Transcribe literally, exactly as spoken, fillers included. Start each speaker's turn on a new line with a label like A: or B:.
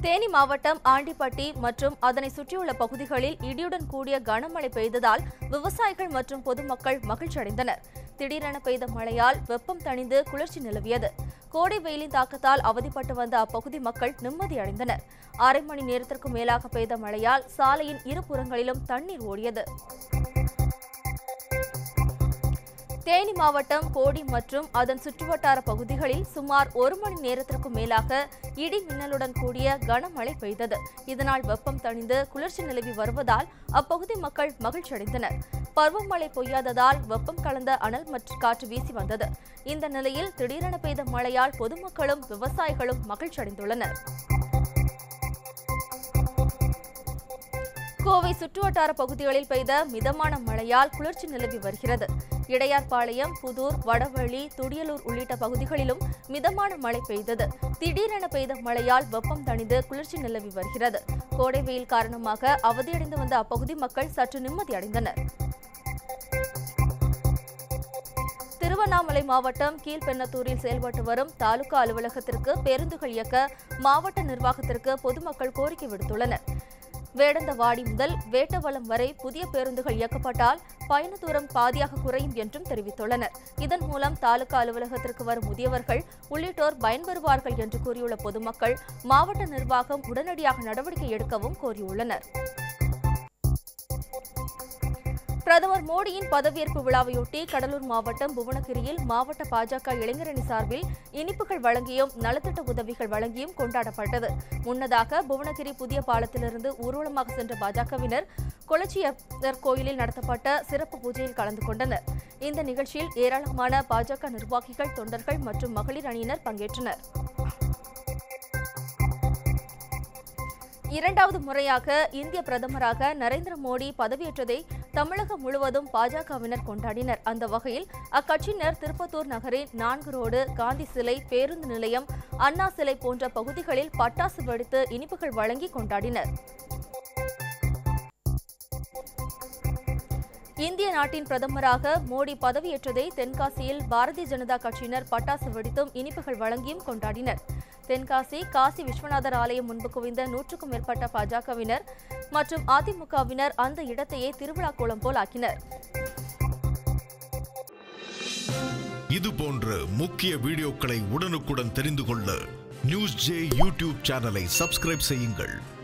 A: தேனி மாவட்டம் ஆண்டிப்பட்டி மற்றும் அதனை சுற்றியுள்ள பகுதிகளில் இடியுடன் கூடிய கனமழை பெய்ததால் விவசாயிகள் மற்றும் பொதுமக்கள் மகிழ்ச்சியடைந்தனர். திடீரென பெய்த மழையால் வெப்பம் தணிந்து குளிர்ச்சி நிலவியது. கோடை வெயிலின் தாக்கத்தால் அவதிப்பட்டு வந்த அப்பகுதி மக்கள் நிம்மதியடைந்தனர். அரை மணி நேரத்திற்கும் மேலாக பெய்த மழையால் சாலையின் இருபுறங்களிலும் தண்ணீர் ஓடியது. தேனி மாவட்டம் கோடி மற்றும் அதன் சுற்றுவட்டார பகுதிகளில் சுமார் ஒரு மணி நேரத்திற்கும் மேலாக இடி மின்னலுடன் கூடிய கனமழை பெய்தது. இதனால் வெப்பம் தணிந்து குளிர்ச்சி நிலவி வருவதால் அப்பகுதி மக்கள் மகிழ்ச்சியடைந்தனர். பருவமழை பொய்யாததால் வெப்பம் கலந்த அனல் மற்றும் காற்று வீசி வந்தது. இந்த நிலையில் திடீரென பெய்த மழையால் பொதுமக்களும் விவசாயிகளும் மகிழ்ச்சியடைந்துள்ளனர். கோவை சுற்றுவட்டார பகுதிகளில் பெய்த மிதமான மழையால் குளிர்ச்சி நிலவி வருகிறது. இடையார்பாளையம், புதூர், வடவள்ளி, துடியலூர் உள்ளிட்ட பகுதிகளிலும் மிதமான மழை பெய்தது. திடீரென பெய்த மழையால் வெப்பம் தணிந்து குளிர்ச்சி நிலவி வருகிறது. கோடை வெயில் காரணமாக அவதியடைந்து வந்த அப்பகுதி மக்கள் சற்று நிம்மதியடைந்தனர். திருவண்ணாமலை மாவட்டம் கீழ்பெண்ணத்தூரில் செயல்பட்டு வரும் தாலுகா அலுவலகத்திற்கு பேருந்துகள் இயக்க மாவட்ட நிர்வாகத்திற்கு பொதுமக்கள் கோரிக்கை விடுத்துள்ளனர். வேடந்தவாடி முதல் வேட்டவலம் வரை புதிய பேருந்துகள் இயக்கப்பட்டால் பயண தூரம் பாதியாக குறையும் என்றும் தெரிவித்துள்ளனர். இதன் மூலம் தாலுகா அலுவலகத்திற்கு வரும் முதியவர்கள் உள்ளிட்டோர் பயன்பெறுவார்கள் என்று கூறியுள்ள பொதுமக்கள் மாவட்ட நிர்வாகம் உடனடியாக நடவடிக்கை எடுக்கவும் கோரியுள்ளனர். பிரதமர் மோடியின் பதவியேற்பு விழாவையொட்டி கடலூர் மாவட்டம் புவனகிரியில் மாவட்ட பாஜக இளைஞரணி சார்பில் இனிப்புகள் வழங்கியும் நலத்திட்ட உதவிகள் வழங்கியும் கொண்டாடப்பட்டது. முன்னதாக புவனகிரி புதிய பாலத்திலிருந்து ஊர்வலமாக சென்ற பாஜகவினர் கொளச்சியர் கோயிலில் நடத்தப்பட்ட சிறப்பு பூஜையில் கலந்து கொண்டனர். இந்த நிகழ்ச்சியில் ஏராளமான பாஜக நிர்வாகிகள், தொண்டர்கள் மற்றும் மகளிர் அணியினர் பங்கேற்றனர். இரண்டாவது முறையாக இந்திய பிரதமராக நரேந்திர மோடி பதவியேற்றதை தமிழகம் முழுவதும் பாஜகவினர் கொண்டாடினர். அந்த வகையில் அக்கட்சியினர் திருப்பத்தூர் நகரின் நான்கு ரோடு, காந்தி சிலை, பேருந்து நிலையம், அண்ணா சிலை போன்ற பகுதிகளில் பட்டாசு வெடித்து இனிப்புகள் வழங்கி கொண்டாடினர். இந்திய நாட்டின் பிரதமராக மோடி பதவியேற்றதை தென்காசியில் பாரதிய ஜனதா கட்சியினர் பட்டாசு வெடித்தும் இனிப்புகள் வழங்கியும் கொண்டாடினர். தென்காசி காசி விஸ்வநாதர் ஆலயம் முன்பு குவிந்த நூற்றுக்கும் மேற்பட்ட பாஜகவினர் மற்றும் அதிமுகவினர் அந்த இடத்தையே திருவிழா கோலம் போல் ஆக்கினர்.
B: இது போன்ற முக்கிய வீடியோக்களை உடனுக்குடன் தெரிந்து கொள்ள நியூஸ் ஜே யூடியூப் சேனலை சப்ஸ்கிரைப் செய்யுங்கள்.